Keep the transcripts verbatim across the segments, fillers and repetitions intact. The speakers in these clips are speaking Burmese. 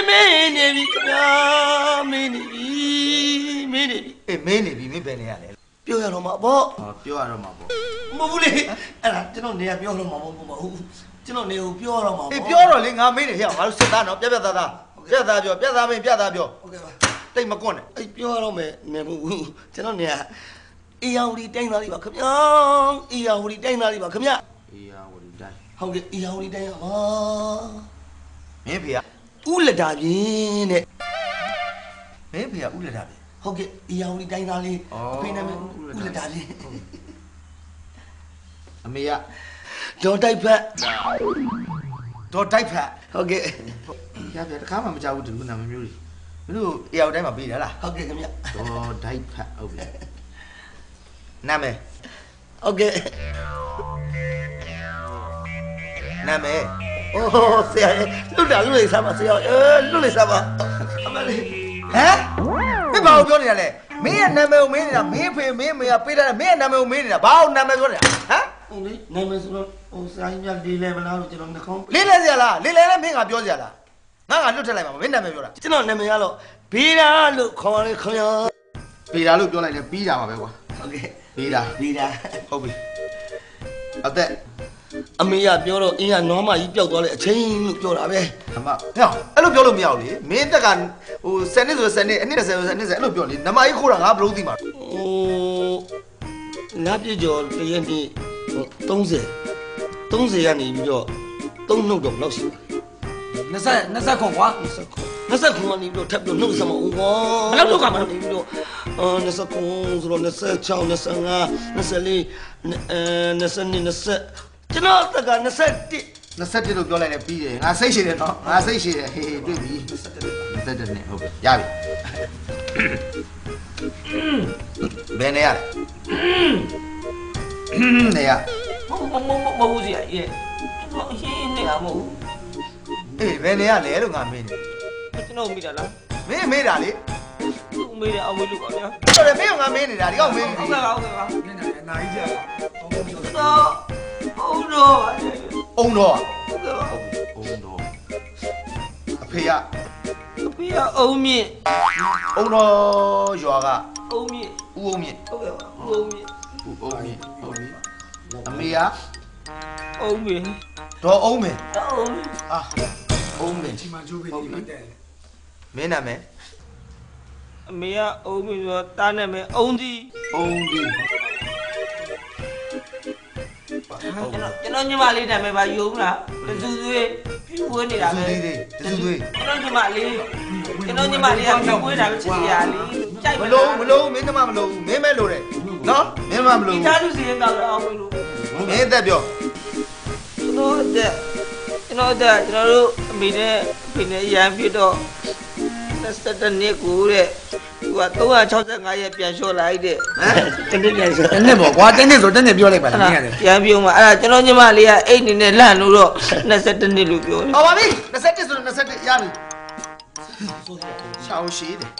မင်းနေပြီခင်ဗျာမင်းနေပြီမင်းနေပြီအေးမင်းနေပြီမင်းဘယ်နေရလဲပြောရတော့မှာပေါ့ဟောပြောရတော့မှာပေါ့မဟုတ်ဘူးလေအဲ့ဒါကျွန်တော်နေရပြောတော့မှာမဟုတ်ဘူးကျွန်တော်နေကိုပြောရတော့မှာပေါ့အေးပြောတော့လေငါမင်းနေဟဲ့ငါတို့စစ်သားနော်ပြက်ပြက်သားသားပြက်သားပြောပြက်သားမင်းပြက်သားပြောဟုတ်ကဲ့ပါတိတ်မကွန်းနဲ့အေးပြောရတော့မယ်နေဘူးကျွန်တော်နေရအေးယာဝတီတိုင်းသားလေးပါခင်ဗျာအေးယာဝတီတိုင်းသားလေးပါခင်ဗျာအေးယာဝတီတိုင်းဟုတ်ကဲ့အေးယာဝတီတိုင်းပါမင်းဖေကဥလက်တာပြင်းတဲ့မင်းဖေကဥလက်တာပြင်းဟုတ်ကဲ့အေးယာဝတီတိုင်းသားလေးအဖေနာမည်ဥလက်တာပြင်းအမေကဒေါ်တိုက်ဖက်ဒေါ်တိုက်ဖက်ဟုတ်ကဲ့ရပြတခါမှမကြောက်ဘူးဒီနာမည်မျိုးကြီးမင်းတို့အေးယာဝတီတိုင်းမှာပြီးတယ်လားဟုတ်ကဲ့ခင်ဗျဒေါ်တိုက်ဖက်ဟုတ်ပြီနာမည်ဟုတ်ကဲ့နာမည်โอ้ဆရာလွတ်တာလွတ်လိုက်စမ်းပါဆရာအဲလွတ်လိုက်စမ်းပါအမလေးဟမ်မင်းဘာကိုပြောနေတာလဲမင်းရဲ့နာမည်ကိုမင်းနေတာမင်းဖေမင်းမေကပေးတာမင်းရဲ့နာမည်ကိုမင်းနေတာဘာကိုနာမည်ပြောနေတာဟမ်ဟုတ်လေနာမည်ဆိုတော့ဟိုဆရာကြီးများလေးလဲမလားလို့ကျွန်တော်နှခေါင်းလေးလဲဆရာလားလေးလဲလဲမင်းကပြောဆရာလားငါကလွတ်ထက်လိုက်ပါမင်းနာမည်ပြောတာကျွန်တော်နာမည်ကတော့ဘေးတာလို့ခေါ်ရခင်ဗျာဘေးတာလို့ပြောလိုက်လဲပြီးတာပါပဲကွာဟုတ်ကဲ့ဘေးတာဘေးတာဟုတ်ပြီအသက်အမေကပြောတော့အင်းကနွားမကြီးပျောက်သွားတဲ့အချိန်လို့ပြောတာပဲအမဟဲ့အဲ့လိုပြောလို့မရဘူးလေမင်းတက်ကဟိုဆယ်နှစ်ဆိုဆယ်နှစ်အနှစ်တစ်ဆယ်ဆိုဆယ်နှစ်ဆယ်အဲ့လိုပြောလေနမကြီးခိုးတာငါဘယ်လိုသိမှာဟိုငါပြည့်ကျော်တရက်နေ့ဟိုသုံးဆယ်သုံးဆယ်ကနေပြီးတော့သုံးနှုတ်တော့လောက်ရှိတယ်20 20ခွန်ကွာ20ခွန်20ခွန်ကနေပြီးတော့ထပ်ပြီးနှုတ်ဆက်မအောင်ကွာဘယ်လောက်တော့ကမှနေပြီးတော့အာ20ခွန်ဆိုတော့26 25 24အဲ22 20ကျွန်တော်တက်က21 21လို့ပြောလိုက်တယ်ပြီးတယ်ငါစိတ်ရှိတယ်နော်ငါစိတ်ရှိတယ်ဟေးဟေးတွေ့ပြီ21နဲ့ဟုတ်ပြီရပြီဘယ်နေရလဲနေရမမမမဟုတ်စီရဲ့ကျွန်တော်အရင်နေရမဟုတ်အေးဘယ်နေရလဲလို့ငါမင်းနေကျွန်တော်မိတာလားမင်းမေးတာလေသူ့မေးတယ်အောင်မေးလို့ပါဗျာဟုတ်တယ်မင်းကငါမင်းနေတာဒီကောင်မင်းနေဟုတ်ကဲ့ပါဟုတ်ကဲ့ပါမင်းနေအနာကြီးကြာတော့အုံတော်အုံတော်ဟုတ်ကဲ့ပါအုံတော်အဖေကအဖေကအုံမြင့်အုံတော်ရွာကအုံမြင့်ဦးအုံမြင့်ဟုတ်ကဲ့ပါဦးအုံမြင့်ဦးအုံမြင့်ဟုတ်ပြီအမေကအုံမြင့်ဒေါ်အုံမြင့်ဒေါ်အုံမြင့်အာအုံမြင့်ချီမချိုးပေးနေတယ်မင်းနာမည်အမေကအုံမြင့်ဆိုတားနာမည်အုံဒီအုံဒီကျွန်တော်ညီမလေးနာမည်ပါယုံလားတစုသွေးဖြူဝဲနေတာပဲတစုသွေးကျွန်တော်ညီမလေးကျွန်တော်ညီမလေးကဖြူဝဲတာပဲချစ်စရာလေးကြိုက်မလို့မလို့မင်းကမမလို့မင်းမဲလို့တယ်နော်မင်းမမလို့ဒီသားလူစီရင်တော့အောင်မလို့မင်းသက်ပြောကျွန်တော်တဲ့ကျွန်တော်တဲ့ကျွန်တော်တို့အမေနဲ့အဖေနဲ့ရန်ဖြစ်တော့21နှစ်ကိုတဲ့သူက365ရက်ပြန်လျှော့လိုက်တဲ့ဟမ်တနေ့ပြန်လျှော့တနေ့ပေါ့ကွာတနေ့ဆိုတနေ့ပြောလိုက်ပါလားမင်းရတယ်ပြန်ပြောမှာအဲ့ဒါကျွန်တော်ညီမလေးကအိတ်နေနဲ့လှန့်လို့တော့21နှစ်လို့ပြောတယ်ဟောပါပြီ21ဆိုတော့21ရပြီရှောင်းရှိတယ်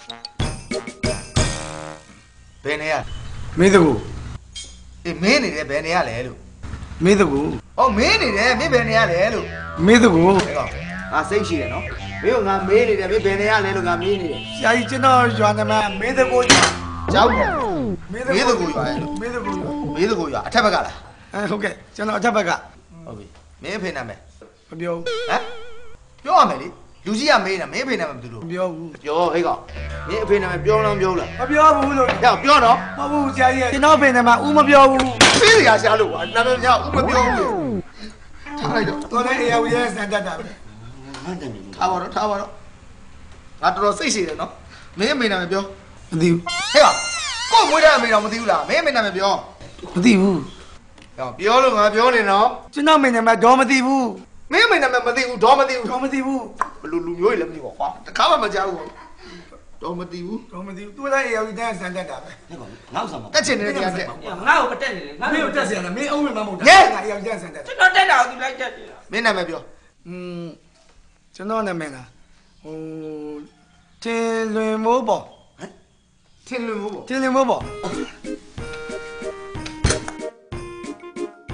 ဘယ်နေရမင်းတကူအေးမင်းနေတယ်ဘယ်နေရလဲလို့မင်းတကူဟောမင်းနေတယ်မင်းဘယ်နေရလဲလို့မင်းတကူဟဲ့ကောင်ငါစိတ်ရှိတယ်နော်မင်းကငါမေးနေတယ်မင်းဘယ်နေရလဲလို့ငါမေးနေတယ်ဆရာကြီးကျွန်တော်ရွာနမမင်းတကူကျောင်းမင်းတကူရွာမင်းတကူမင်းတကူရွာအထက်ဘက်ကလားအဲဟုတ်ကဲ့ကျွန်တော်အထက်ဘက်ကဟုတ်ပြီမင်းဖေးနာမယ်မပြောဘူးဟမ်ပြောရမယ်လေလူကြီးကမေးနေတာမင်းဖေးနာမယ်မသိလို့မပြောဘူးပြောဟဲ့ကောင်မင်းအဖေနာမယ်ပြောလားပြောလားမပြောဘူးလို့ကြောက်ပြောတော့မဟုတ်ဘူးဆရာကြီးကျွန်တော်ဖေးနာမယ်ဦးမပြောဘူးဖေးစရာရှားလို့ကွာနာမည်ကဦးမပြောဘူးထားလိုက်တော့တော်တဲ့အေယာဝီရဲ့စံတတ်တာပဲထားပါတော့ထားပါတော့ငါတော်တော်စိတ်ရှိတယ်နော်မင်းအမေနာမည်ပြောမသိဘူးဟဲ့ကောင်ကို့မွေးတဲ့အမေတော်မသိဘူးလားမင်းအမေနာမည်ပြောမသိဘူးဟောပြောလို့ငါပြောနေနော်ကျွန်တော်အမေနာမည်တော့မသိဘူးမင်းအမေနာမည်မသိဘူးတော့မသိဘူးတော့မသိဘူးဘလူလူမျိုးကြီးလည်းမသိဘူးကွာတခါမှမကြောက်ဘူးတော့မသိဘူးတော့မသိဘူးသူကလည်းအေယာဝီတဲ့စံတတ်တာပဲဟဲ့ကောင်ငါ့ဥစ္စာမတက်ချင်နေတဲ့တရားတက်ငါ့ကိုမတက်နေလေငါ့ကိုတက်စရာလားမင်းအုံးမမဟုတ်တာငါအေယာဝီတဲ့စံတတ်ကျွန်တော်တက်တာကိုသူလိုက်တက်နေတာမင်းနာမည်ပြောอืมကျွန်တော်နာမည်ကဟိုထင်လွင်မိုးပေါ့ဟမ်ထင်လွင်မိုးပေါ့ထင်လွင်မိုးပေါ့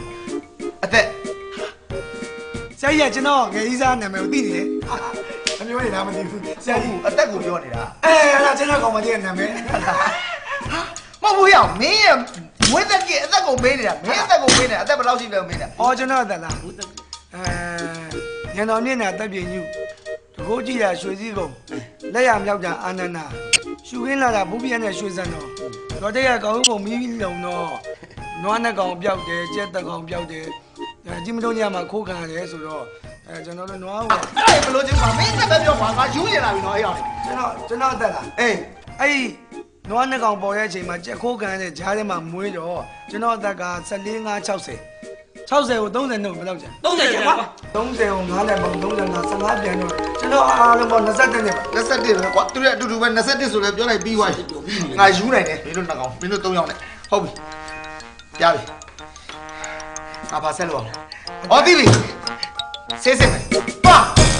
အသက်ဆရာကြီးကကျွန်တော်ငယ်ကြီးစားနာမည်ကိုသိနေတယ်ပြောနေတာမသိဘူးဆရာကြီးအသက်ကိုပြောနေတာအဲအဲ့ဒါကျွန်တော်ကောင်မတည့်နာမည်မဟုတ်ဘူးရမင်းရဲ့မွေးသက်ကအသက်ကိုမေးနေတာမင်းအသက်ကိုမေးနေတာအသက်ဘယ်လောက်ရှိလဲမေးနေတာအော်ကျွန်တော်အသက်လားအဲညံတော်မျက်နှာတက်ပြင်းညူတကိုးကြည့်ရရွှေစည်းကုန်လက်ရမြောက်တာအာနန္ဒာရှူရင်းလာတာဘူးပြင်းနဲ့ရွှေစံတော်တော်တဲ့ကောင်ကုန်မီးလုံတော့နွားနဲ့ကောင်ပြောက်တယ်ကြက်တက်ကောင်ပြောက်တယ်ကြည့်မလို့ညမှာခိုးခံရတယ်ဆိုတော့အဲကျွန်တော်တို့နွားကိုအဲ့ဘလို့ချင်းပါမင်းသက်ပဲပြောပါငါယူရင်လာပြီနော်အဲ့အောင်ကျွန်တော်ကျွန်တော်အသက်လားအေးအဲ့နွားနဲ့ကောင်ပေါ်တဲ့အချိန်မှာကြက်ခိုးခံရတဲ့ဂျားထဲမှာမွေးတော့ကျွန်တော်အသက်က၁၄ ၅ ၆၀ ၆၀ကို၃၀နှုတ်ဘယ်လောက်ကျန်သုံးဆယ်ကျန်ကွာ၃၀ကို၅နဲ့ပေါင်း၃၅ ၁၅ပြန်တော့ကျွန်တော်အားလုံးပေါင်း၂၁နဲ့ပါ၂၁ပဲကွာသူတို့အတူတူပဲ၂၁ဆိုလဲပြောလိုက်ပြီးသွားပြီငါယူနိုင်တယ်မင်းတို့နှစ်ကောင်မင်းတို့၃ယောက်နဲ့ဟုတ်ပြီပြပြီငါပါဆက်လို့အောင်ဟောတိပြီဆေးစစ်မယ်ပါ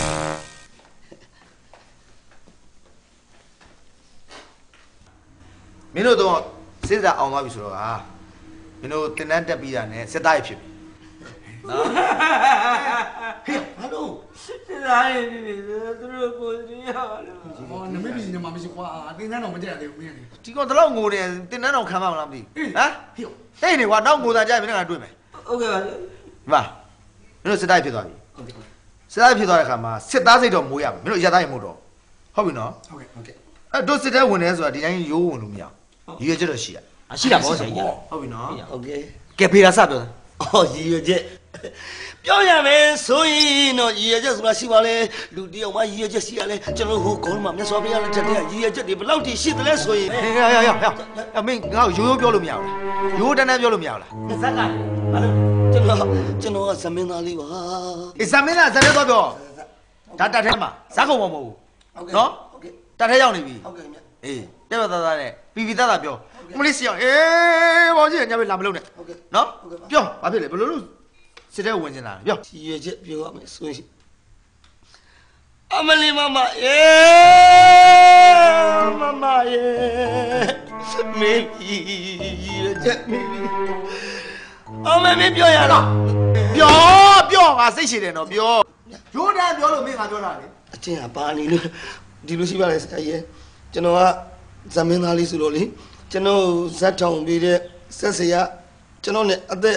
မင်းတို့တော့စစ်စားအောင်သွားပြီဆိုတော့ဟာမင်းတို့တင်တန်းတက်ပြီးတာနဲ့စစ်သားရဖြစ်ပြီနော်ဟေးဘာလို့စစ်သားရပြီသူတို့ကိုစီရလို့ဟောနမေပြည်နေမှာမရှိကွာအတင်းတန်းတော့မတက်ရသေးဘူးမင်းလေဒီကောင်တလောက်ငိုနေတင်တန်းတော့ခံမမလားမသိဘူးဟမ်ဟေးဟေးနေကွာနောက်ငိုတာကြိုက်မင်းကတွေ့မယ်ဟုတ်ကဲ့ပါဒီမှာမင်းတို့စစ်သားဖြစ်သွားပြီစစ်သားဖြစ်သွားတဲ့ခါမှာစစ်သားစိတ်တော့မိုးရမယ်မင်းတို့ရက်သားရမို့တော့ဟုတ်ပြီနော်ဟုတ်ကဲ့ဟုတ်ကဲ့အဲ့တို့စစ်သားဝင်နေဆိုတာဒီတိုင်းရိုးဝင်လို့မရဘူးရည်ရွယ်ချက်တော့ရှိရအရှိတာပေါ့ဆရာကြီးဟုတ်ပြီနော်ဟုတ်ကဲ့ကဲဖေးတာစပြောတာအော်ရည်ရွယ်ချက်ပြောရမယ်ဆိုရင်တော့ရည်ရွယ်ချက်ဆိုတာရှိပါလေလူတယောက်မှရည်ရွယ်ချက်ရှိရလဲကျွန်တော်ဟိုကောင်းမှမြတ်စွာဘုရားလက်ထက်တည်းရည်ရွယ်ချက်တွေဘယ်လောက်ထိရှိသလဲဆိုရင်ဟေးရရရရအမင်းငါ့ကိုရိုးရိုးပြောလို့မရဘူးလားရိုးတန်းတန်းပြောလို့မရဘူးလားဇက်ကဘာလို့ကျွန်တော်ကျွန်တော်ကသမင်းသားလေးပါအေးဇမင်းလားဇမင်းတော့ပြောဒါတတ်ထဲမှာဇက်ကုန်မမဟုတ်ဘူးနော်ဟုတ်ကဲ့တတ်ထဲရောက်နေပြီဟုတ်ကဲ့မြတ်အေးတက်ပါသားသားနဲ့ပီပီသားသားပြောမလေးစီအောင်အေးဘောကြီးညမလာမလို့နဲ့နော်ပြောဘာဖြစ်လဲဘယ်လိုလို့စစ်တဲ့ဝင်နေတာပြောရည်ရွယ်ချက်ပြောရမယ်ဆိုရင်အမလီမမအေးမမရေမေပြီရည်ရွယ်ချက်မေပြီအမမေပြောရလားပြောပြောငါစိတ်ရှိတယ်နော်ပြောရိုးတန်းပြောလို့မင်းငါပြောတာလေအချင်းကပါနေလို့ဒီလိုရှိပါလေဆရာကြီးကျွန်တော်ကဇမင်းသားလေးဆိုတော့လေကျွန်တော်ဇက်ထောင်ပြီးတဲ့ဆက်စရာကျွန်တော် ਨੇ အသက်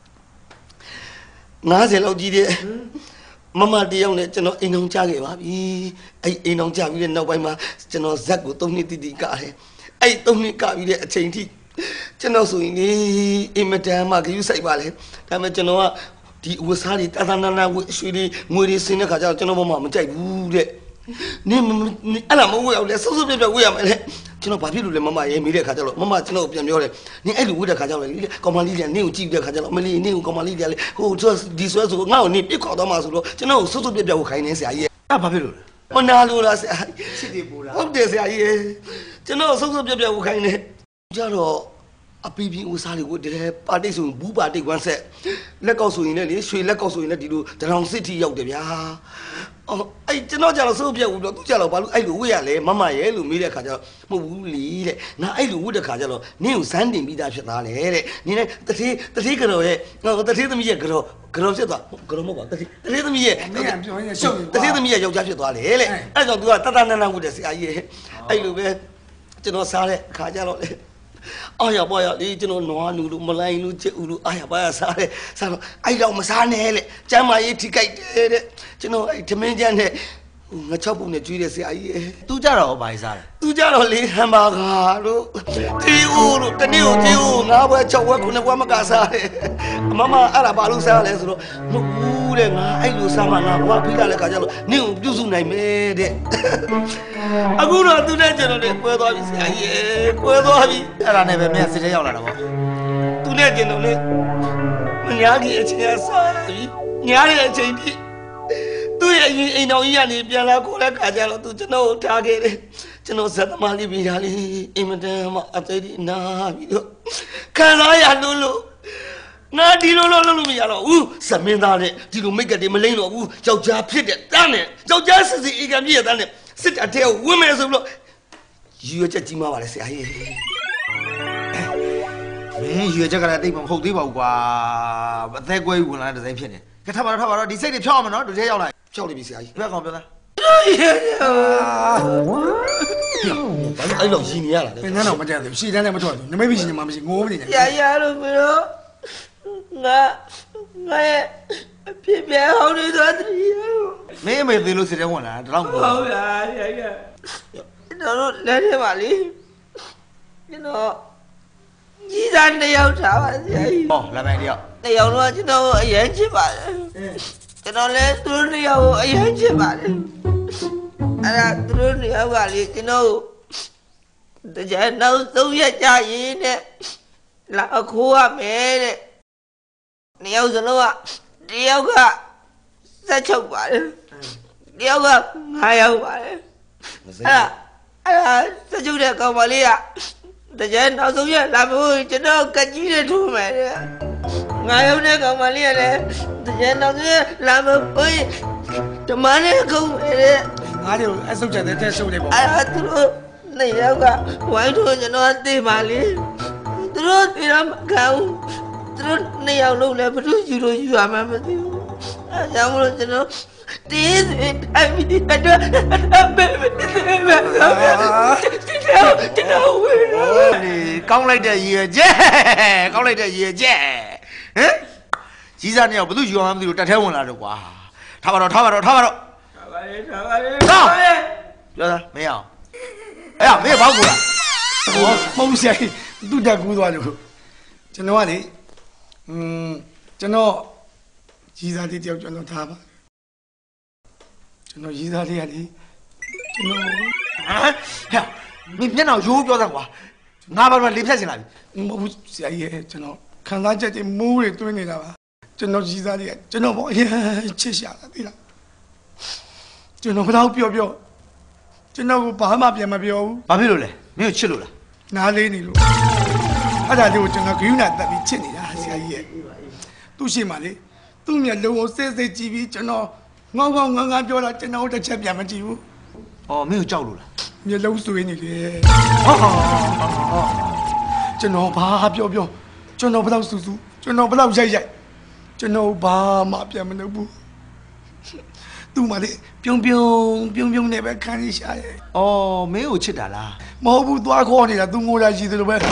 ၅၀လောက်ကြီးတဲ့မမတယောက်နဲ့ကျွန်တော်အိမ်အောင်ကြခဲ့ပါပြီအဲ့အိမ်အောင်ကြပြီးတဲ့နောက်ပိုင်းမှာကျွန်တော်ဇက်ကို၃နှစ်တိတိကတယ်အဲ့၃နှစ်ကပြီးတဲ့အချိန်ထိကျွန်တော်ဆိုရင်လေအင်မတန်မှဂရုစိုက်ပါလေဒါပေမဲ့ကျွန်တော်ကဒီဝစားတွေတာတာနာနာဝရွှေတွေငွေတွေစင်းတဲ့ခါကျတော့ကျွန်တော်ဘာမှမကြိုက်ဘူးတဲ့နင်အဲ့လားမဝရောက်လဲဆုပ်ဆုပ်ပြပြဝရမယ်လေကျွန်တော်ဘာဖြစ်လို့လဲမမရေးမိတဲ့ခါကျတော့မမကျွန်တော်ပြန်ပြောတယ်နင်အဲ့လိုဝတဲ့ခါကျတော့လေကောင်မလေးကနင်ကိုကြည့်တဲ့ခါကျတော့မလေးနင်ကိုကောင်မလေးကလေဟိုဒီဆွဲဆိုငါ့ကိုနင်ပြစ်ခေါ်တော့မှဆိုတော့ကျွန်တော်ဆုပ်ဆုပ်ပြပြဝခိုင်းနေဆရာကြီးအဲ့ဘာဖြစ်လို့လဲမနာလို့လားဆရာစစ်တွေပူတာဟုတ်တယ်ဆရာကြီးကျွန်တော်ဆုပ်ဆုပ်ပြပြဝခိုင်းနေကြတော့အပီပီဦးစားလေးကိုတည်းပါတိတ်ဆိုဘူးပါတိတ်ကွမ်းဆက်လက်ကောက်ဆိုရင်လည်းလေရွှေလက်ကောက်ဆိုရင်လည်းဒီလိုဒလောင်စစ်တီရောက်တယ်ဗျာအော်အဲ့ကျွန်တော်ကြတော့စိုးပြက်ဘူးတော့သူကြတော့ဘာလို့အဲ့လိုဝတ်ရလဲမမရဲ့လို့မေးတဲ့ခါကျတော့မဟုတ်ဘူးလေတဲ့ငါအဲ့လိုဝတ်တဲ့ခါကျတော့နင်းကိုဇန်းတင်ပြီးသားဖြစ်သားလေတဲ့နင်းနဲ့တတိတတိကြော်ရဲ့ငါတတိသမီးရဲ့ကြော်ကြော်ဖြစ်သွားကြော်မဟုတ်ပါတတိတတိသမီးရဲ့မင်းကပြောရင်ရှုပ်နေတတိသမီးရဲ့ယောက်ျားဖြစ်သွားလေတဲ့အဲ့ကြောင့် तू ကတတနနဝတ်တဲ့ဆရာကြီးရဲ့အဲ့လိုပဲကျွန်တော်စားတဲ့ခါကျတော့လေအာရပါရဒီကျွန်တော်နွားနူလို့မလိုင်းလို့ချစ်ဦးလို့အာရပါရစားတယ်စားတော့အဲ့တော့မစားနဲ့လေကျမ်းမာရေးထိကြိုက်တယ်တဲ့ကျွန်တော်အဲ့ဓမင်းကျန်းနဲ့ငါချောက်ပုံနဲ့ကျွေးတယ်ဆရာကြီးရဲ့သူကြတော့ဘာစားလဲသူကြတော့လေဟမ်ဘာဂါလို့တီဦးလို့တနေ့ကိုတီဦးငါးဘွဲ၆ဘွဲခုနှစ်ဘွဲမကစားတယ်အမမအဲ့ဒါဘာလို့စားလဲဆိုတော့မဟုတ်ဘူးတဲ့ငါအဲ့လိုစားမှငါဘွားပြီးလာတဲ့ခါကျတော့နင့်ကိုပြုစုနိုင်မယ်တဲ့အခုတော့သူနဲ့ကျွန်တော်နဲ့ကွဲသွားပြီဆရာကြီးရဲ့ကွဲသွားပြီအဲ့ဒါနဲ့ပဲမင်းစစ်တဲ့ရောက်လာတာပေါ့သူနဲ့ကျွန်တော်နဲ့မညာကြီးအချိန်စားပြီညားတဲ့အချိန်ထိသူ့ရဲ့အိမ်တော်ကြီးကနေပြန်လာခေါ်တဲ့ခါကျတော့သူကျွန်တော်ကိုထားခဲ့တယ်ကျွန်တော်ဇက်သမားလေးပြီးတာလေအင်မတန်မှအသေးဒီနာပြီးတော့ခံစားရလို့လို့ငါဒီလိုလိုလုပ်လို့မရတော့ဘူးဇမင်းသားနဲ့ဒီလိုမိတ်ကတည်းမလိမ့်တော့ဘူးယောက်ျားဖြစ်တဲ့တန်းနဲ့ယောက်ျားစစ်စစ်အေကံပြည့်တဲ့တန်းနဲ့စစ်အထဲကိုဝင်မယ်ဆိုပြီးတော့ရည်ရွယ်ချက်ကြီးမားပါလေဆရာကြီးမင်းရွေချက်ကလည်းတိတ်မဟုတ်သေးပါဘူးကွာအသက်ကွဲဝင်လာတဲ့ဒီဇိုင်းဖြစ်နေကထပါတော့ထပါတော့ဒီစိတ်တွေဖြောက်အောင်မနော်ဒုထဲရောက်လာဖြောက်နေပြီဆရာကြီးဘယ်ကောင်ပြောသားဖြအဲ့လိုရှင်နေရလားဘယ်နဲ့တော့မတက်ဘူးရှီတန်းနဲ့မထွက်ဘူးနမိတ်ပြီးရှင်မှမရှိငိုးမနေနဲ့ရရလို့မလို့ငါငါရဲ့အဖြစ်ပြဟောင်းနေသွားတယ်မင်းအမေသေးလို့စစ်တဲ့ဝင်လာတာတော့ဟုတ်လားရရကျွန်တော်တို့လက်ထဲမှာလေကျွန်တော်ကြီးစားတစ်ယောက်ထားပါဆရာကြီးဟောလာမယ်တယောက်တစ်ယောက်တော့ကျွန်တော်အရင်ချစ်ပါတယ်ကျွန်တော်လည်းသူတို့တစ်ယောက်ကိုအရင်ချစ်ပါတယ်အဲ့ဒါသူတို့တစ်ယောက်ကလေကျွန်တော်တကြနောက်သုံးရက်ကြာရင်တဲ့လာအခိုးရမယ်တဲ့နှစ်ယောက်စလုံးကတယောက်ကဆက်ချုပ်ပါတယ်တယောက်ကငါးယောက်ပါတယ်အဲ့ဒါအဲ့ဒါဆက်ချုပ်တဲ့ကောင်မလေးကတကြနောက်ဆုံးရက်လာဖို့ကျွန်တော်ကကြီးနဲ့ထိုးမယ်တဲ့ငါးယောက်နဲ့ကောင်မလေးကလည်းတကြနောက်ဆုံးရက်လာဖို့ဓမ္မနဲ့ကုန်မယ်တဲ့ငါတို့အဆုတ်ချက်တဲ့ဆုတ်နေပေါ့အဲ့ဒါသူတို့နှစ်ယောက်ကဝိုင်းထိုးကျွန်တော်သိပါလေသူတို့ဒီတော့မကောင်းသူတို့နှစ်ယောက်လုံးလည်းဘယ်သူယူလို့ယူရမှမသိဘူးအဲကြောင့်မလို့ကျွန်တော်တင်းစင်တိုင်းပြီးတော့ဘယ်ဘယ်ဘယ်ဘယ်ကျွန်တော်ဝေးတော့ဒီကောင်းလိုက်တဲ့ရည်ကျဲကောင်းလိုက်တဲ့ရည်ကျဲဟမ်ကြီးစားနေတော့ဘသူယူအောင်မသိလို့တက်ထဲဝင်လာတော့ကွာထားပါတော့ထားပါတော့ထားပါတော့ထားပါလေထားပါလေပြောသားမင်းအောင်အဲ့ဒါမင်းဘောက်ကူလားဟောမဟုတ်ဆိုင်သူတက်ကူးသွားလို့ကျွန်တော်ကလေอืมကျွန်တော်ကြီးစားလေးတယောက်ကျွန်တော်ထားပါကျွန်တော်ကြီးစားလေးကလေကျွန်တော်ဟမ်ဟဲ့မင်းမျက်နှာရိုးပြောသားကွာငါဘာမှလေဖြတ်စင်လာပြီမဟုတ်ဆရာကြီးကျွန်တော်ခံစားချက်တွေမူးတွေတွင်းနေတာပါကျွန်တော်ကြီးစားလေးကကျွန်တော်ဘောအရင်ချစ်ရှာတာသိလားကျွန်တော်ဘာလို့ပြောပြောကျွန်တော်ကဘာမှပြန်မပြောဘူးဘာဖြစ်လို့လဲမင်းကိုချစ်လို့လားနားလေးနေလို့အဲ့ဒါလေးကိုကျွန်တော်ဂိူးနာတက်ပြီးချစ်နေတာဆရာကြီးရဲ့သူ့ရှိမှလေသူ့မျက်လုံးကိုစိတ်စိတ်ကြည့်ပြီးကျွန်တော်ငေါငေါငန်းငန်းပြောတာကျွန်တော်တစ်ချက်ပြန်မကြည့်ဘူးအော်မင်းကိုကြောက်လို့လားမျက်လုံးဆွေးနေလေဟောဟောကျွန်တော်ဘာပြောပြောကျွန်တော်ဘယ်တော့စူးစူးကျွန်တော်ဘယ်တော့ရိုက်ရိုက်ကျွန်တော်ဘာမှပြန်မလုပ်ဘူးသူ့မှလေပြုံးပြုံးပြုံးပြုံးနေပဲခံရရှာတယ်အော်မင်းကိုချစ်တာလားမဟုတ်ဘူးသွားခေါ်နေတာသူငိုတာရှိသလိုပဲဟော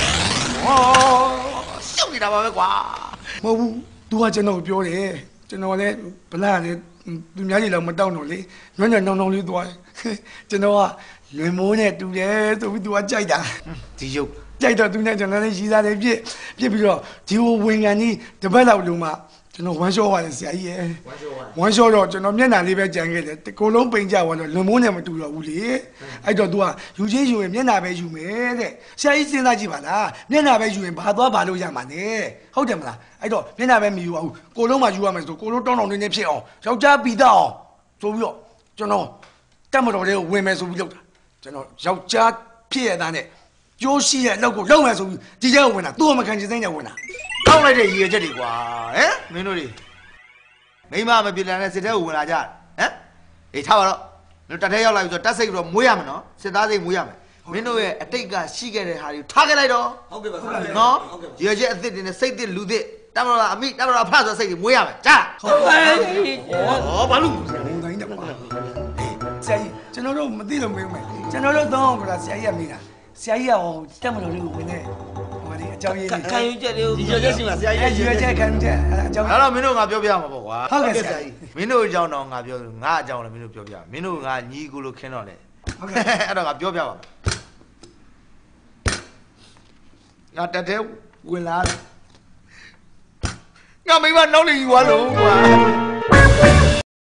ရှုပ်နေတာပါပဲကွာမဟုတ်ဘူးသူကကျွန်တော်ပြောတယ်ကျွန်တော်လည်းဗလာလည်းသူများကြီးတော့မတောင်းတော့လေညွန့်ညွန့်နှောင်းနှောင်းလေးသွားတယ်ကျွန်တော်ကလွင်မိုးနဲ့တူတယ်ဆိုပြီးသူကကြိုက်တာဒီရုပ်ကြိုက်တော့သူနဲ့ကျွန်တော်လည်းရီးစားတယ်ပြစ်ပြစ်ပြီးတော့ဒီဟိုဝင်ကန်ကြီးတပတ်လောက်လုံးမှကျွန်တော်ဝမ်းလျှော့ရတယ်ဆရာကြီးရဲ့ဝမ်းလျှော့တော့ကျွန်တော်မျက်နှာလေးပဲကြံခဲ့တယ်တကိုယ်လုံးပိန်ကြသွားတော့လွန်မိုးနဲ့မတူတော့ဘူးလေအဲ့တော့ तू ကယူချင်းယူရင်မျက်နှာပဲယူမယ်တဲ့ဆရာကြီးစဉ်းစားကြည့်ပါလားမျက်နှာပဲယူရင်ဘာသွားဘာလို့ရမှာလဲဟုတ်တယ်မလားအဲ့တော့မျက်နှာပဲမယူအောင်ကိုယ်လုံးမှယူရမယ်ဆိုကိုယ်လုံးတောင်းတောင်းနေနေဖြစ်အောင်ယောက်ျားပီတော့အောင်ဆိုပြီးတော့ကျွန်တော်တက်မတော်လေးကိုဝင်မယ်ဆိုပြီးလုပ်တာကျွန်တော်ယောက်ျားဖြစ်ရတဲ့နဲ့ကျိုးရှိရဲ့လောက်ကိုလောက်မယ်ဆိုပြီးဒီကျဲကိုဝင်တာသူ့မခံချင်စိမ့်နဲ့ဝင်တာကောင်းလိုက်တဲ့ရည်ရွယ်ချက်တွေကွာဟမ်မင်းတို့တွေမိမမပြေလည်တဲ့စစ်တဲ့ကိုဝင်လာကြဟမ်အေးထားပါတော့တို့တက်ထဲရောက်လာပြီဆိုတက်စိတ်တော့မွေးရမယ်နော်စစ်သားစိတ်မွေးရမယ်မင်းတို့ရဲ့အတိတ်ကရှိခဲ့တဲ့ဟာတွေကိုထားခဲ့လိုက်တော့ဟုတ်ကဲ့ပါနော်ရည်ရွယ်ချက်အသစ်တွေနဲ့စိတ်သစ်လူသစ်တမတော်အမိတမတော်ဖတ်ဆိုစိတ်တွေမွေးရမယ်ကြားဟုတ်ပါလေဟောဘာလို့ဘုံတိုင်းတော့ပါဆရာကြီးကျွန်တော်တို့မသိလို့မေးမယ်ကျွန်တော်တို့တော့ကဆရာကြီးကမေးတာဆရာကြီးကဟိုတက်မလို့လေးကိုဝင်နေဟိုဒီအကြောင်းရင်းခံယူချက်တွေကိုဒီရချက်ရှိမှာဆရာကြီးအဲရွေးချက်ခံချက်အကြောင်းအဲ့တော့မင်းတို့ငါပြောပြမှာပေါ့ကွာဟုတ်ကဲ့ဆရာကြီးမင်းတို့အကြောင်းတော့ငါပြောငါအကြောင်းလည်းမင်းတို့ပြောပြမင်းတို့ငါညီကိုလို့ခင်းတော့လေဟုတ်ကဲ့အဲ့တော့ငါပြောပြပါငါတက်တဲ့ဝင်လာငါမိမနောက်လေယူသွားလို့ကွာ